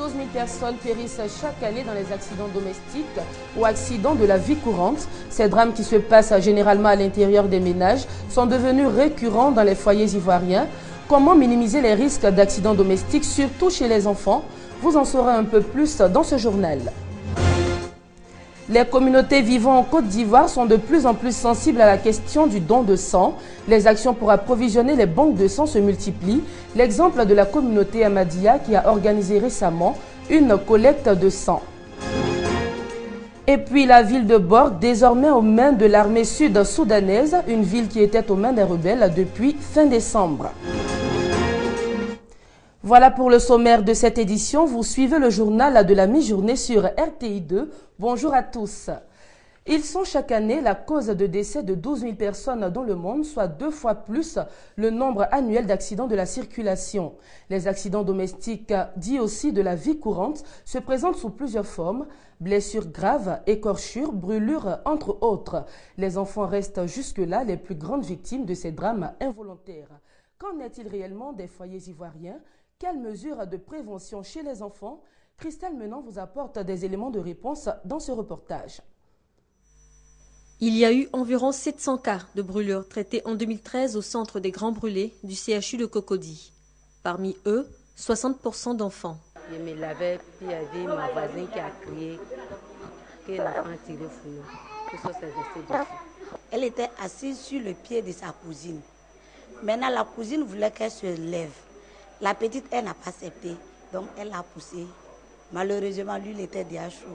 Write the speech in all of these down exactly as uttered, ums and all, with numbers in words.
douze mille personnes périssent chaque année dans les accidents domestiques ou accidents de la vie courante. Ces drames qui se passent généralement à l'intérieur des ménages sont devenus récurrents dans les foyers ivoiriens. Comment minimiser les risques d'accidents domestiques, surtout chez les enfants? Vous en saurez un peu plus dans ce journal. Les communautés vivant en Côte d'Ivoire sont de plus en plus sensibles à la question du don de sang. Les actions pour approvisionner les banques de sang se multiplient. L'exemple de la communauté Ahmadiyya qui a organisé récemment une collecte de sang. Et puis la ville de Bor, désormais aux mains de l'armée sud-soudanaise, une ville qui était aux mains des rebelles depuis fin décembre. Voilà pour le sommaire de cette édition. Vous suivez le journal de la mi-journée sur R T I deux. Bonjour à tous. Ils sont chaque année la cause de décès de douze mille personnes dans le monde, soit deux fois plus le nombre annuel d'accidents de la circulation. Les accidents domestiques, dits aussi de la vie courante, se présentent sous plusieurs formes: blessures graves, écorchures, brûlures, entre autres. Les enfants restent jusque-là les plus grandes victimes de ces drames involontaires. Qu'en est-il réellement des foyers ivoiriens? Quelles mesures de prévention chez les enfants? Christelle Menant vous apporte des éléments de réponse dans ce reportage. Il y a eu environ sept cents cas de brûlures traités en deux mille treize au centre des grands brûlés du C H U de Cocody. Parmi eux, soixante pour cent d'enfants. Je me lavais, puis il y avait ma voisine qui a crié que l'enfant a tiré fouillon. Que ça s'est resté dessus. Elle était assise sur le pied de sa cousine. Maintenant, la cousine voulait qu'elle se lève. La petite, elle n'a pas accepté, donc elle l'a poussé. Malheureusement, lui, il était déjà chaud.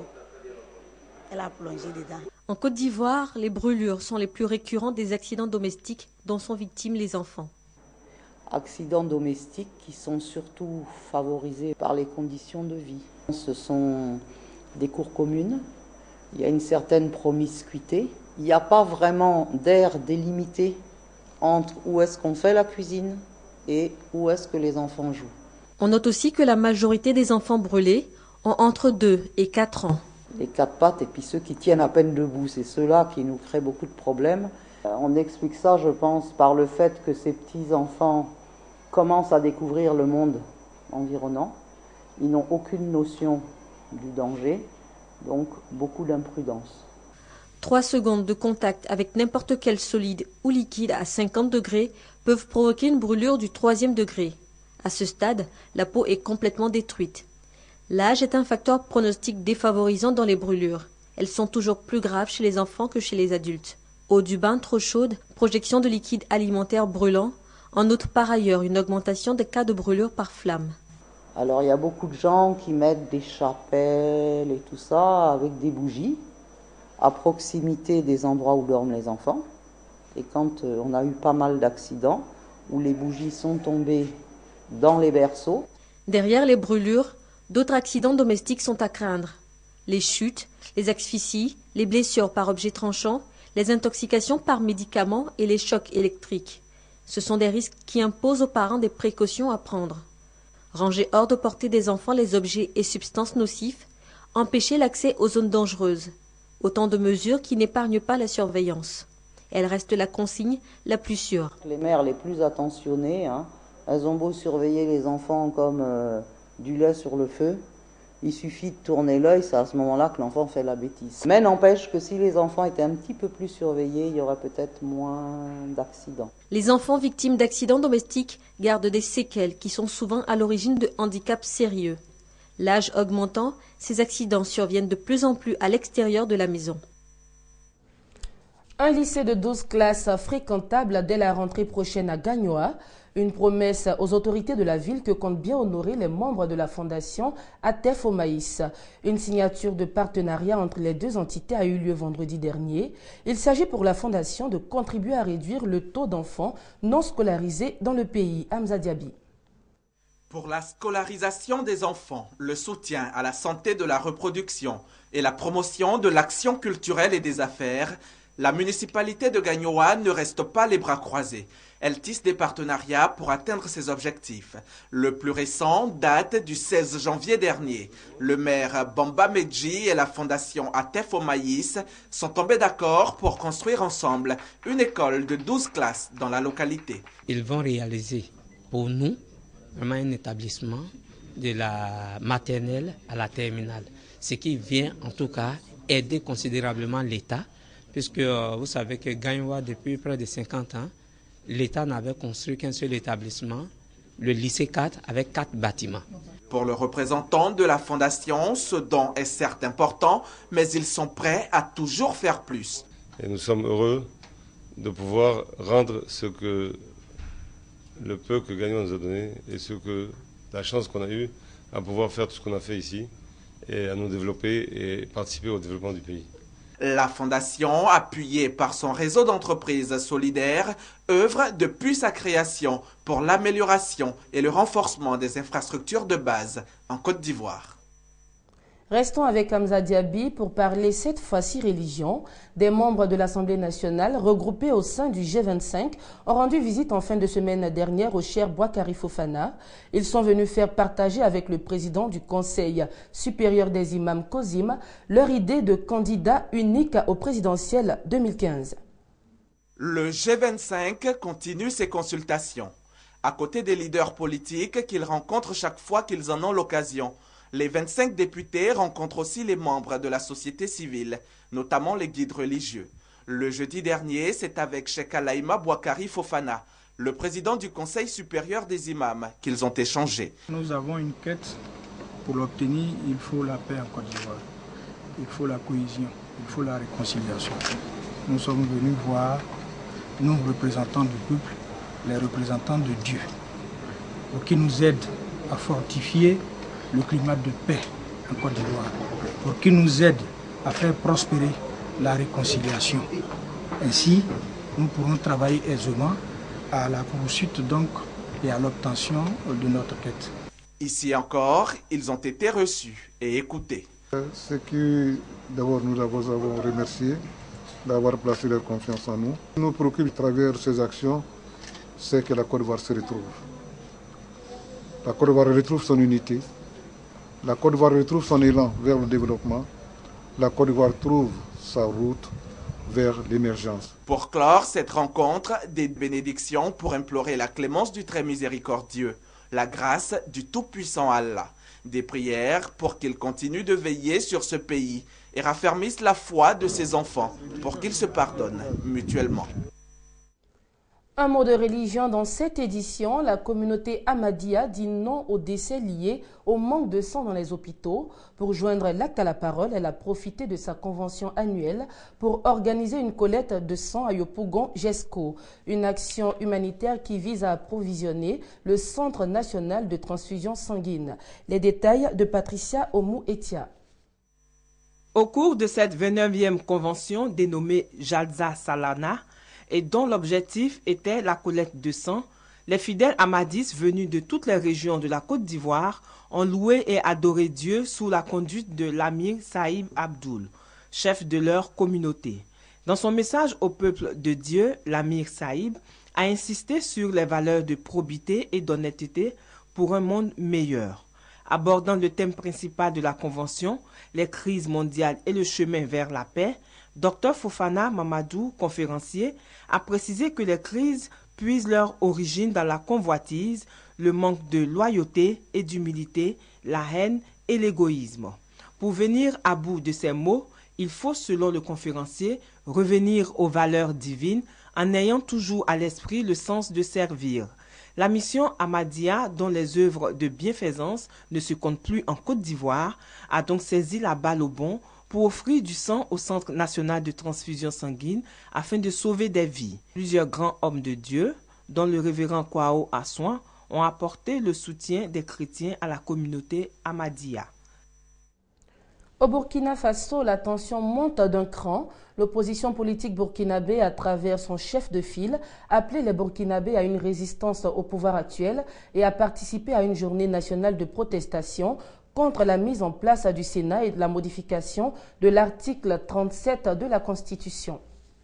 Elle a plongé dedans. En Côte d'Ivoire, les brûlures sont les plus récurrentes des accidents domestiques dont sont victimes les enfants. Accidents domestiques qui sont surtout favorisés par les conditions de vie. Ce sont des cours communes, il y a une certaine promiscuité, il n'y a pas vraiment d'aire délimitée entre où est-ce qu'on fait la cuisine et où est-ce que les enfants jouent. On note aussi que la majorité des enfants brûlés ont entre deux et quatre ans. Les quatre pattes et puis ceux qui tiennent à peine debout, c'est ceux-là qui nous créent beaucoup de problèmes. On explique ça, je pense, par le fait que ces petits-enfants commencent à découvrir le monde environnant. Ils n'ont aucune notion du danger, donc beaucoup d'imprudence. Trois secondes de contact avec n'importe quel solide ou liquide à cinquante degrés peuvent provoquer une brûlure du troisième degré. À ce stade, la peau est complètement détruite. L'âge est un facteur pronostic défavorisant dans les brûlures. Elles sont toujours plus graves chez les enfants que chez les adultes. Eau du bain trop chaude, projection de liquide alimentaire brûlant, en note par ailleurs une augmentation des cas de brûlure par flamme. Alors il y a beaucoup de gens qui mettent des chapelles et tout ça avec des bougies à proximité des endroits où dorment les enfants. Et quand euh, on a eu pas mal d'accidents où les bougies sont tombées dans les berceaux. Derrière les brûlures, d'autres accidents domestiques sont à craindre. Les chutes, les asphyxies, les blessures par objets tranchants, les intoxications par médicaments et les chocs électriques. Ce sont des risques qui imposent aux parents des précautions à prendre. Ranger hors de portée des enfants les objets et substances nocifs, empêcher l'accès aux zones dangereuses. Autant de mesures qui n'épargnent pas la surveillance. Elle reste la consigne la plus sûre. Les mères les plus attentionnées, hein, elles ont beau surveiller les enfants comme euh, du lait sur le feu. Il suffit de tourner l'œil, c'est à ce moment-là que l'enfant fait la bêtise. Mais n'empêche que si les enfants étaient un petit peu plus surveillés, il y aurait peut-être moins d'accidents. Les enfants victimes d'accidents domestiques gardent des séquelles qui sont souvent à l'origine de handicaps sérieux. L'âge augmentant, ces accidents surviennent de plus en plus à l'extérieur de la maison. Un lycée de douze classes fréquentable dès la rentrée prochaine à Gagnoa. Une promesse aux autorités de la ville que comptent bien honorer les membres de la fondation Atef au Maïs. Une signature de partenariat entre les deux entités a eu lieu vendredi dernier. Il s'agit pour la fondation de contribuer à réduire le taux d'enfants non scolarisés dans le pays. Hamza Diaby. Pour la scolarisation des enfants, le soutien à la santé de la reproduction et la promotion de l'action culturelle et des affaires, la municipalité de Gagnoa ne reste pas les bras croisés. Elle tisse des partenariats pour atteindre ses objectifs. Le plus récent date du seize janvier dernier. Le maire Bamba Medji et la fondation Atef au Maïs sont tombés d'accord pour construire ensemble une école de douze classes dans la localité. Ils vont réaliser pour nous vraiment un établissement de la maternelle à la terminale, ce qui vient en tout cas aider considérablement l'État, puisque euh, vous savez que Gagnoa, depuis près de cinquante ans, l'État n'avait construit qu'un seul établissement, le lycée quatre, avec quatre bâtiments. Pour le représentant de la Fondation, ce don est certes important, mais ils sont prêts à toujours faire plus. Et nous sommes heureux de pouvoir rendre ce que le peu que Gagnoa nous a donné et ce que la chance qu'on a eue à pouvoir faire tout ce qu'on a fait ici et à nous développer et participer au développement du pays. La Fondation, appuyée par son réseau d'entreprises solidaires, œuvre depuis sa création pour l'amélioration et le renforcement des infrastructures de base en Côte d'Ivoire. Restons avec Hamza Diaby pour parler cette fois-ci religion. Des membres de l'Assemblée nationale regroupés au sein du G vingt-cinq ont rendu visite en fin de semaine dernière au Cheikh Boakari Fofana. Ils sont venus faire partager avec le président du Conseil supérieur des imams Kozim leur idée de candidat unique au présidentiel deux mille quinze. Le G vingt-cinq continue ses consultations. À côté des leaders politiques qu'ils rencontrent chaque fois qu'ils en ont l'occasion, les vingt-cinq députés rencontrent aussi les membres de la société civile, notamment les guides religieux. Le jeudi dernier, c'est avec Cheikh Alaïma Boakari Fofana, le président du Conseil supérieur des imams, qu'ils ont échangé. Nous avons une quête. Pour l'obtenir, il faut la paix en Côte d'Ivoire. Il faut la cohésion, il faut la réconciliation. Nous sommes venus voir, nous représentants du peuple, les représentants de Dieu, pour qu'ils nous aident à fortifier le climat de paix en Côte d'Ivoire, pour qu'il nous aide à faire prospérer la réconciliation. Ainsi, nous pourrons travailler aisément à la poursuite donc et à l'obtention de notre quête. Ici encore, ils ont été reçus et écoutés. Ce qui, d'abord, nous avons remercié d'avoir placé leur confiance en nous. Ce qui nous préoccupe à travers ces actions, c'est que la Côte d'Ivoire se retrouve. La Côte d'Ivoire retrouve son unité. La Côte d'Ivoire retrouve son élan vers le développement. La Côte d'Ivoire trouve sa route vers l'émergence. Pour clore cette rencontre, des bénédictions pour implorer la clémence du très miséricordieux, la grâce du tout-puissant Allah. Des prières pour qu'il continue de veiller sur ce pays et raffermisse la foi de ses enfants pour qu'ils se pardonnent mutuellement. Un mot de religion dans cette édition, la communauté Ahmadiyya dit non aux décès liés au manque de sang dans les hôpitaux. Pour joindre l'acte à la parole, elle a profité de sa convention annuelle pour organiser une collecte de sang à Yopougon Jesco, une action humanitaire qui vise à approvisionner le Centre national de transfusion sanguine. Les détails de Patricia Omou-Etia. Au cours de cette vingt-neuvième convention dénommée Jalza Salana, et dont l'objectif était la collecte de sang, les fidèles ahmadistes venus de toutes les régions de la Côte d'Ivoire ont loué et adoré Dieu sous la conduite de l'Amir Saïb Abdoul, chef de leur communauté. Dans son message au peuple de Dieu, l'Amir Saïb a insisté sur les valeurs de probité et d'honnêteté pour un monde meilleur. Abordant le thème principal de la convention, les crises mondiales et le chemin vers la paix, Docteur Fofana Mamadou, conférencier, a précisé que les crises puisent leur origine dans la convoitise, le manque de loyauté et d'humilité, la haine et l'égoïsme. Pour venir à bout de ces maux, il faut, selon le conférencier, revenir aux valeurs divines en ayant toujours à l'esprit le sens de servir. La mission Ahmadiyya, dont les œuvres de bienfaisance ne se comptent plus en Côte d'Ivoire, a donc saisi la balle au bond pour offrir du sang au Centre national de transfusion sanguine afin de sauver des vies. Plusieurs grands hommes de Dieu, dont le révérend Kwao Assoin, ont apporté le soutien des chrétiens à la communauté Ahmadiyya. Au Burkina Faso, la tension monte d'un cran. L'opposition politique burkinabé, à travers son chef de file, a appelé les Burkinabés à une résistance au pouvoir actuel et a participé à une journée nationale de protestation contre la mise en place du Sénat et de la modification de l'article trente-sept de la Constitution.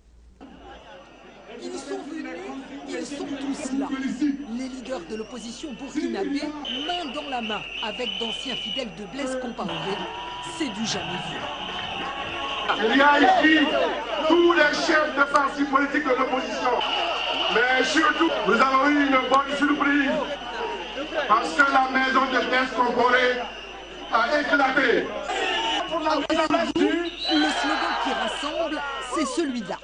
Ils sont venus, ils sont tous là. Les leaders de l'opposition burkinabé, main dans la main, avec d'anciens fidèles de Blaise Compaoré, c'est du jamais vu. Il y a ici tous les chefs de partis politiques de l'opposition. Mais surtout, nous avons eu une bonne surprise. parce que la maison de Blaise Compaoré a éclaté. À Ouagadougou, le slogan qui rassemble, c'est celui-là.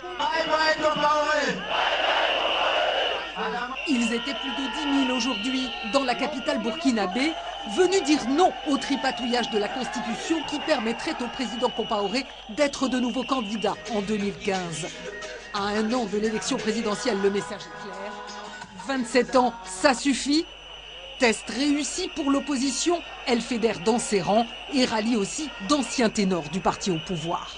Ils étaient plus de dix mille aujourd'hui dans la capitale burkinabé, venus dire non au tripatouillage de la Constitution qui permettrait au président Compaoré d'être de nouveau candidat en deux mille quinze. À un an de l'élection présidentielle, le message est clair. vingt-sept ans, ça suffit. Test réussi pour l'opposition, elle fédère dans ses rangs et rallie aussi d'anciens ténors du parti au pouvoir.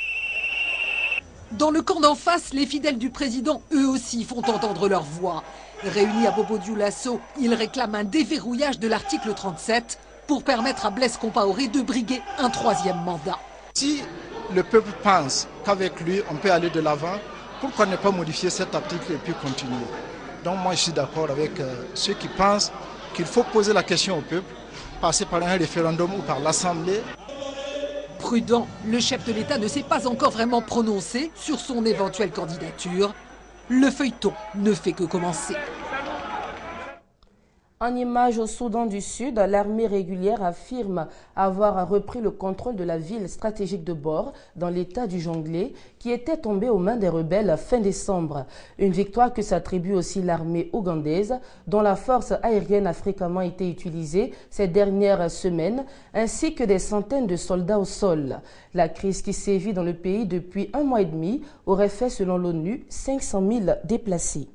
Dans le camp d'en face, les fidèles du président, eux aussi, font entendre leur voix. Réunis à Bobo-Dioulasso, ils réclament un déverrouillage de l'article trente-sept pour permettre à Blaise Compaoré de briguer un troisième mandat. Si le peuple pense qu'avec lui, on peut aller de l'avant, pourquoi ne pas modifier cet article et puis continuer? Donc moi, je suis d'accord avec euh, ceux qui pensent qu'il faut poser la question au peuple, passer par un référendum ou par l'Assemblée. Prudent, le chef de l'État ne s'est pas encore vraiment prononcé sur son éventuelle candidature. Le feuilleton ne fait que commencer. En image au Soudan du Sud, l'armée régulière affirme avoir repris le contrôle de la ville stratégique de Bor dans l'état du Jonglé qui était tombée aux mains des rebelles fin décembre. Une victoire que s'attribue aussi l'armée ougandaise dont la force aérienne a fréquemment été utilisée ces dernières semaines ainsi que des centaines de soldats au sol. La crise qui sévit dans le pays depuis un mois et demi aurait fait selon l'ONU cinq cent mille déplacés.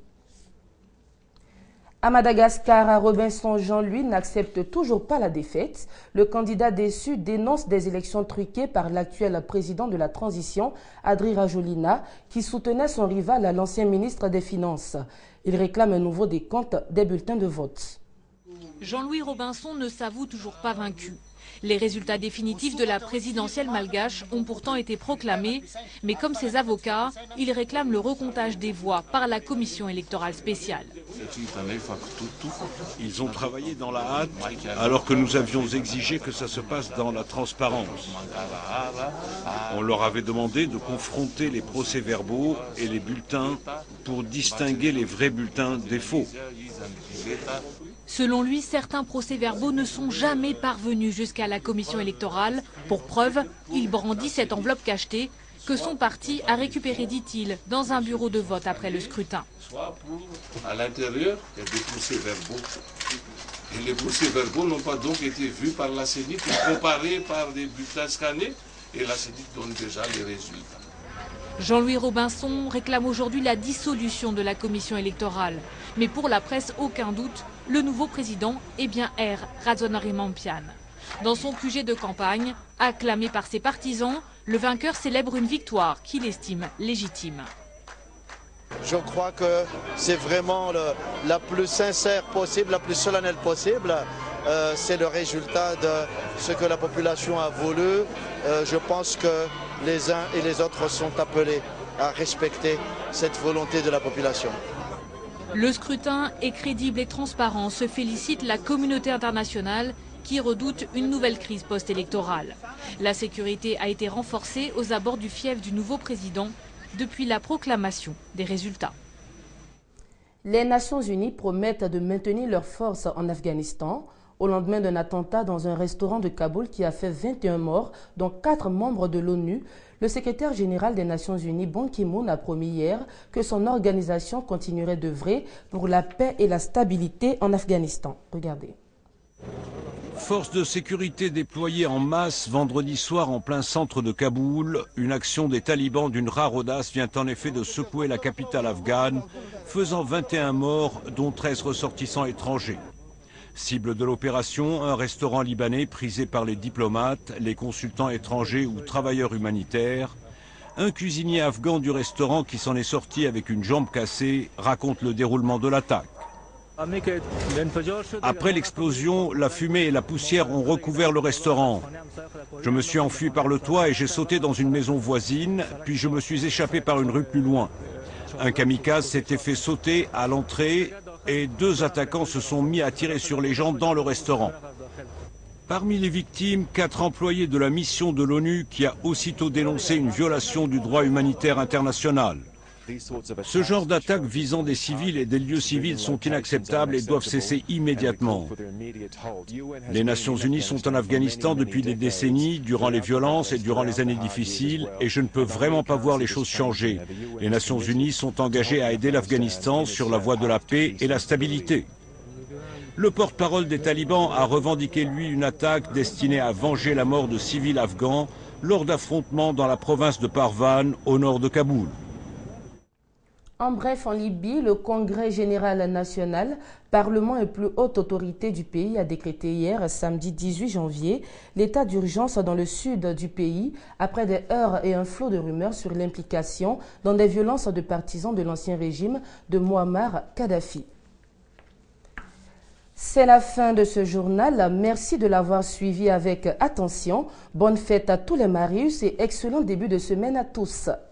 À Madagascar, Robinson Jean-Louis n'accepte toujours pas la défaite. Le candidat déçu dénonce des élections truquées par l'actuel président de la transition, Adri Rajolina, qui soutenait son rival, l'ancien ministre des Finances. Il réclame un nouveau décompte des bulletins de vote. Jean-Louis Robinson ne s'avoue toujours pas vaincu. Les résultats définitifs de la présidentielle malgache ont pourtant été proclamés, mais comme ses avocats, il réclame le recomptage des voix par la commission électorale spéciale. Ils ont travaillé dans la hâte alors que nous avions exigé que ça se passe dans la transparence. On leur avait demandé de confronter les procès-verbaux et les bulletins pour distinguer les vrais bulletins des faux. Selon lui, certains procès-verbaux ne sont jamais parvenus jusqu'à la commission électorale. Pour preuve, il brandit cette enveloppe cachetée que son parti a récupérée, dit-il, dans un bureau de vote après le scrutin. À l'intérieur, il y a des procès-verbaux. Et les procès-verbaux n'ont pas donc été vus par la C E N I C, comparés par des bulletins scannés, et la C E N I C donne déjà les résultats. Jean-Louis Robinson réclame aujourd'hui la dissolution de la commission électorale. Mais pour la presse, aucun doute, le nouveau président est bien R. Razonariampian. Dans son Q G de campagne, acclamé par ses partisans, le vainqueur célèbre une victoire qu'il estime légitime. Je crois que c'est vraiment le, la plus sincère possible, la plus solennelle possible. Euh, c'est le résultat de ce que la population a voulu. Euh, je pense que les uns et les autres sont appelés à respecter cette volonté de la population. Le scrutin est crédible et transparent, se félicite la communauté internationale qui redoute une nouvelle crise post-électorale. La sécurité a été renforcée aux abords du fief du nouveau président depuis la proclamation des résultats. Les Nations Unies promettent de maintenir leurs forces en Afghanistan au lendemain d'un attentat dans un restaurant de Kaboul qui a fait vingt et un morts, dont quatre membres de l'ONU. Le secrétaire général des Nations Unies, Ban Ki-moon, a promis hier que son organisation continuerait d'œuvrer pour la paix et la stabilité en Afghanistan. Regardez. Forces de sécurité déployées en masse vendredi soir en plein centre de Kaboul, une action des talibans d'une rare audace vient en effet de secouer la capitale afghane, faisant vingt et un morts, dont treize ressortissants étrangers. Cible de l'opération, un restaurant libanais prisé par les diplomates, les consultants étrangers ou travailleurs humanitaires. Un cuisinier afghan du restaurant qui s'en est sorti avec une jambe cassée raconte le déroulement de l'attaque. Après l'explosion, la fumée et la poussière ont recouvert le restaurant. Je me suis enfui par le toit et j'ai sauté dans une maison voisine, puis je me suis échappé par une rue plus loin. Un kamikaze s'était fait sauter à l'entrée et deux attaquants se sont mis à tirer sur les gens dans le restaurant. Parmi les victimes, quatre employés de la mission de l'ONU qui a aussitôt dénoncé une violation du droit humanitaire international. Ce genre d'attaques visant des civils et des lieux civils sont inacceptables et doivent cesser immédiatement. Les Nations Unies sont en Afghanistan depuis des décennies, durant les violences et durant les années difficiles, et je ne peux vraiment pas voir les choses changer. Les Nations Unies sont engagées à aider l'Afghanistan sur la voie de la paix et la stabilité. Le porte-parole des talibans a revendiqué, lui, une attaque destinée à venger la mort de civils afghans lors d'affrontements dans la province de Parvan, au nord de Kaboul. En bref, en Libye, le Congrès général national, Parlement et plus haute autorité du pays, a décrété hier, samedi dix-huit janvier, l'état d'urgence dans le sud du pays après des heurts et un flot de rumeurs sur l'implication dans des violences de partisans de l'ancien régime de Muammar Kadhafi. C'est la fin de ce journal. Merci de l'avoir suivi avec attention. Bonne fête à tous les Marius et excellent début de semaine à tous.